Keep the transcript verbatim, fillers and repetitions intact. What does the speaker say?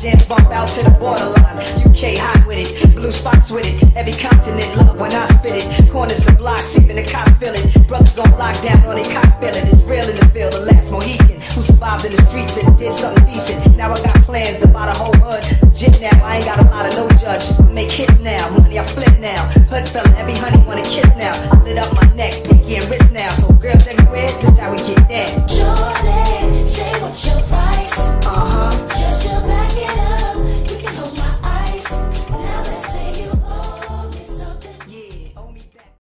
jam bump out to the borderline. U K hot with it, blue spots with it. Every continent love when I spit it. Corners the blocks, even the cop feel it. Brothers on lockdown on they cock feeling. It's real in the field, the last Mohican who survived in the streets and did something decent. Now I got plans to buy the whole hood. Legit now, I ain't got a lot of no judge. I make hits now, money I flip now. Hood fella, every honey wanna kiss now. I lit up my neck, pinky and wrist.